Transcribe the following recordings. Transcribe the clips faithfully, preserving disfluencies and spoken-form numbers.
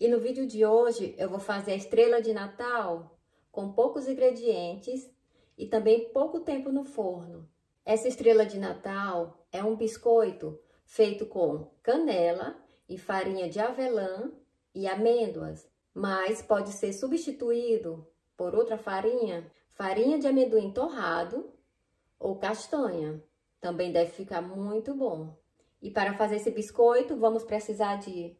E no vídeo de hoje eu vou fazer a estrela de Natal com poucos ingredientes e também pouco tempo no forno. Essa estrela de Natal é um biscoito feito com canela e farinha de avelã e amêndoas, mas pode ser substituído por outra farinha, farinha de amendoim torrado ou castanha. Também deve ficar muito bom. E para fazer esse biscoito, vamos precisar de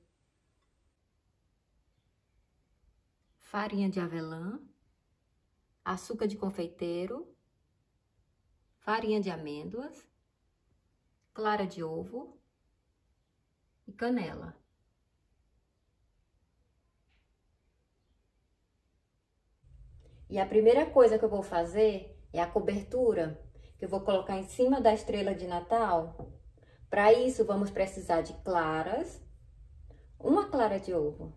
farinha de avelã, açúcar de confeiteiro, farinha de amêndoas, clara de ovo e canela. E a primeira coisa que eu vou fazer é a cobertura, que eu vou colocar em cima da estrela de Natal. Para isso, vamos precisar de claras, uma clara de ovo,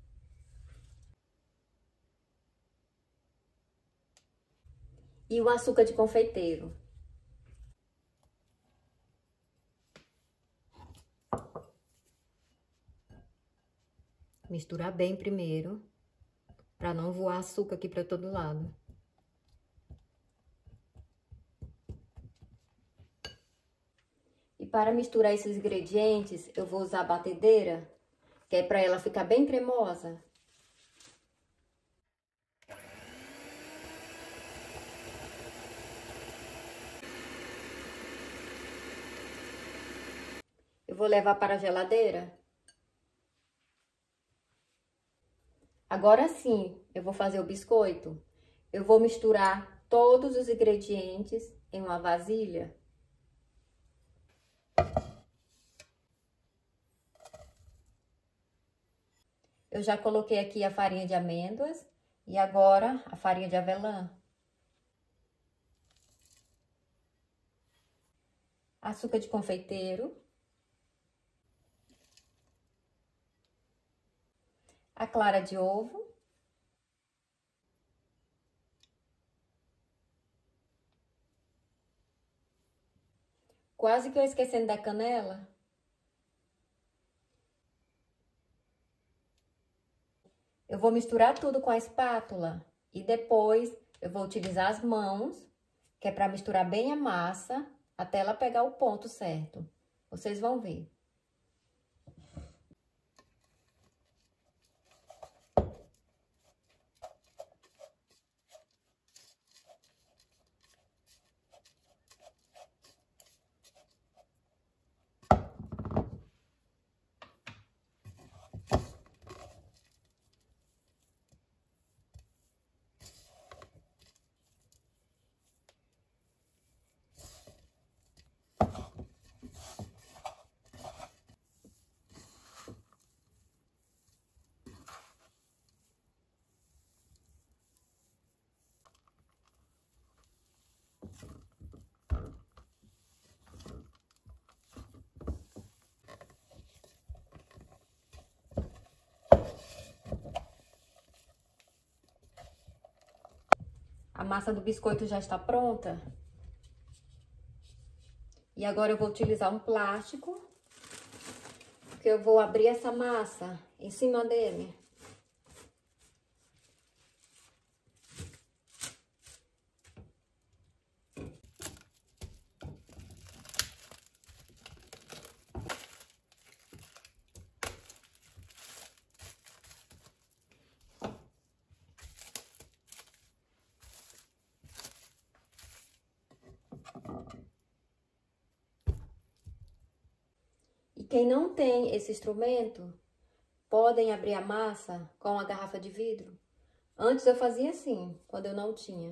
e o açúcar de confeiteiro. Misturar bem primeiro, para não voar açúcar aqui para todo lado. E para misturar esses ingredientes, eu vou usar a batedeira, que é para ela ficar bem cremosa. Eu vou levar para a geladeira. Agora sim, eu vou fazer o biscoito. Eu vou misturar todos os ingredientes em uma vasilha. Eu já coloquei aqui a farinha de amêndoas e agora a farinha de avelã. Açúcar de confeiteiro. A clara de ovo. Quase que eu esquecendo da canela. Eu vou misturar tudo com a espátula e depois eu vou utilizar as mãos, que é para misturar bem a massa até ela pegar o ponto certo. Vocês vão ver. A massa do biscoito já está pronta. E agora eu vou utilizar um plástico, que eu vou abrir essa massa em cima dele. E quem não tem esse instrumento, podem abrir a massa com a garrafa de vidro. Antes eu fazia assim, quando eu não tinha.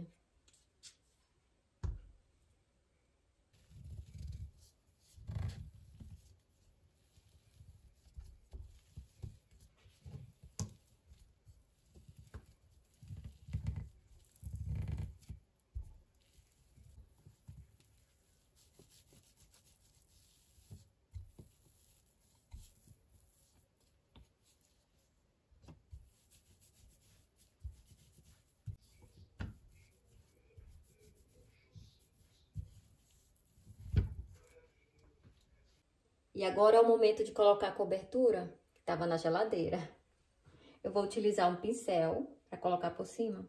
E agora é o momento de colocar a cobertura, que estava na geladeira. eu vou utilizar um pincel para colocar por cima.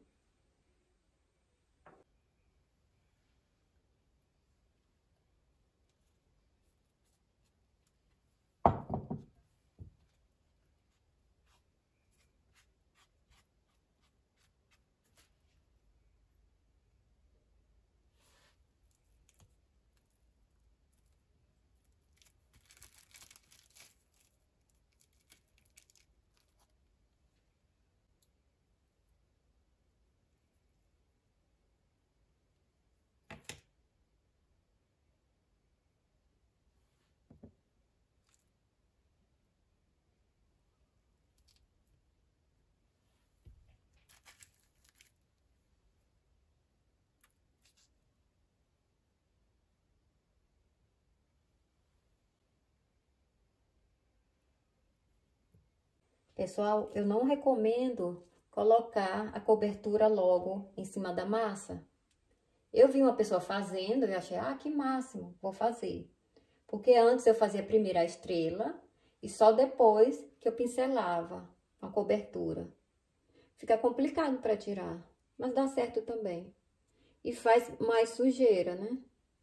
Pessoal, eu não recomendo colocar a cobertura logo em cima da massa. Eu vi uma pessoa fazendo e achei, ah, que máximo, vou fazer. Porque antes eu fazia primeiro a estrela e só depois que eu pincelava a cobertura. Fica complicado para tirar, mas dá certo também. E faz mais sujeira, né?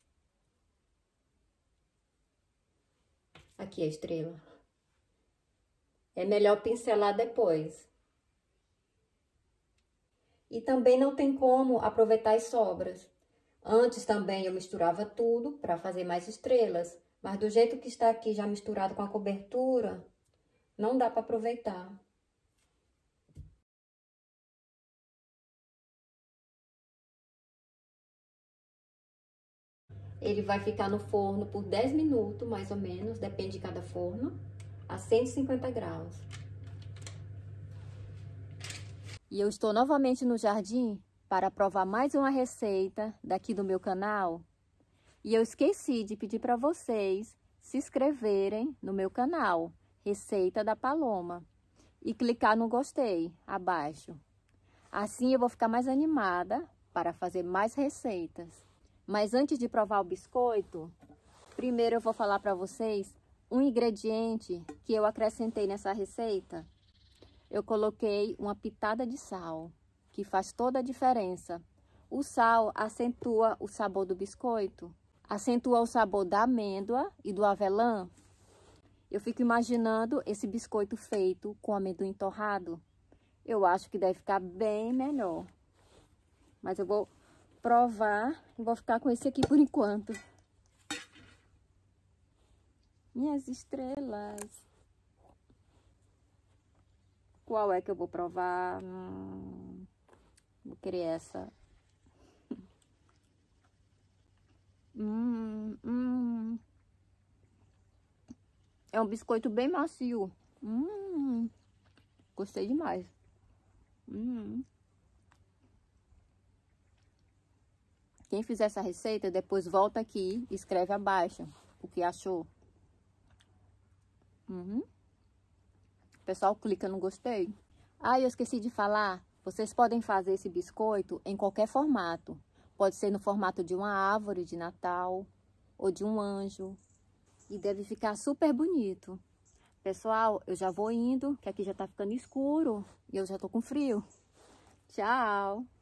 Aqui a estrela. É melhor pincelar depois. E também não tem como aproveitar as sobras. Antes também eu misturava tudo para fazer mais estrelas, mas do jeito que está aqui já misturado com a cobertura, não dá para aproveitar. Ele vai ficar no forno por dez minutos, mais ou menos, depende de cada forno, a cento e cinquenta graus. E eu estou novamente no jardim para provar mais uma receita daqui do meu canal. E eu esqueci de pedir para vocês se inscreverem no meu canal, Receita da Paloma, e clicar no gostei abaixo. Assim eu vou ficar mais animada para fazer mais receitas. Mas antes de provar o biscoito, primeiro eu vou falar para vocês um ingrediente que eu acrescentei nessa receita. Eu coloquei uma pitada de sal, que faz toda a diferença. O sal acentua o sabor do biscoito, acentua o sabor da amêndoa e do avelã. Eu fico imaginando esse biscoito feito com amendoim torrado. Eu acho que deve ficar bem melhor. Mas eu vou provar e vou ficar com esse aqui por enquanto. Minhas estrelas. Qual é que eu vou provar? Hum, vou querer essa. Hum, hum. É um biscoito bem macio. Hum, gostei demais. Hum. Quem fizer essa receita, depois volta aqui e escreve abaixo o que achou. Uhum. O pessoal clica no gostei. Ah, eu esqueci de falar. Vocês podem fazer esse biscoito em qualquer formato. Pode ser no formato de uma árvore de Natal ou de um anjo. E deve ficar super bonito. Pessoal, eu já vou indo, que aqui já tá ficando escuro e eu já tô com frio. Tchau!